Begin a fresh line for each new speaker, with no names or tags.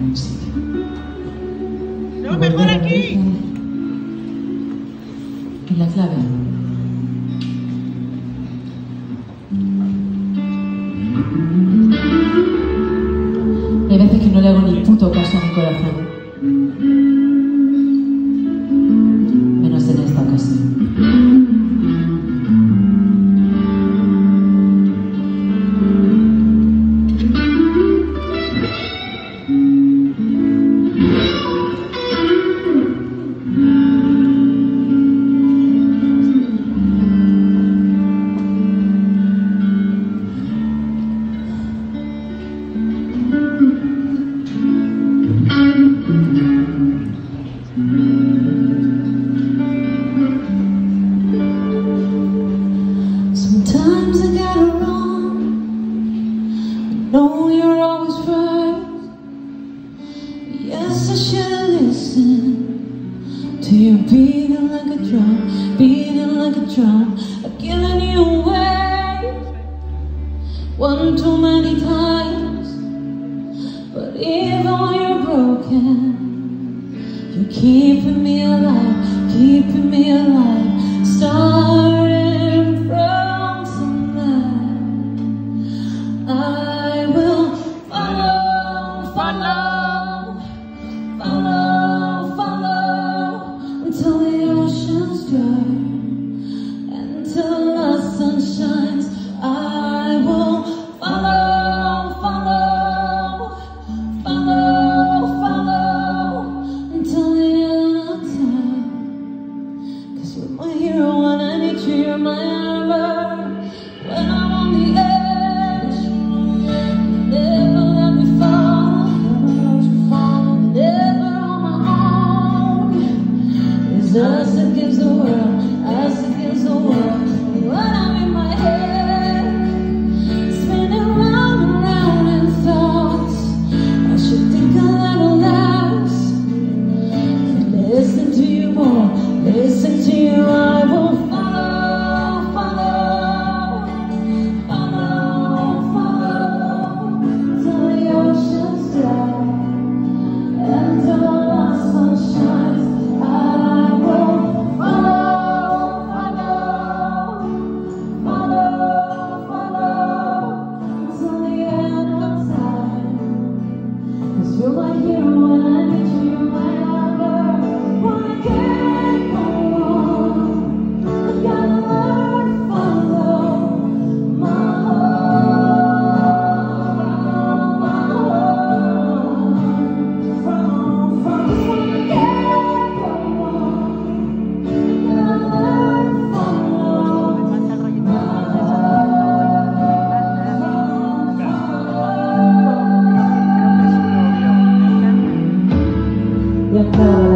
un sitio.
¡No, mejor aquí!
Y la clave. Hay veces que no le hago ni puto caso a mi corazón. Menos en esta ocasión. Sometimes I get it wrong. I know you're always right. Yes, I should listen to you beating like a drum, beating like a drum. I've given you away one too many times. But even when you're broken, you're keeping me alive, keeping me alive. Starting from tonight, I will follow, follow, follow, follow until the ocean's dry, until the sun shines. I will follow, follow, follow, follow until the end of time. 'Cause you're my hero when I need you, you're my armor when I'm on the edge. You never let me fall, never on my own. It's us against the world, us against the world. When I'm in my head, spinning round and round in thoughts, I should think a little less. Listen to you more, listen to you. I will follow, follow, follow, follow till the ocean's dry, until the sun shines. I will follow, follow, follow, follow until the end of time. 'Cause you're my hero when I need you, you're my lover when I can't go on. I gotta learn to follow my heart, from when I can't go on. I gotta learn to follow my heart.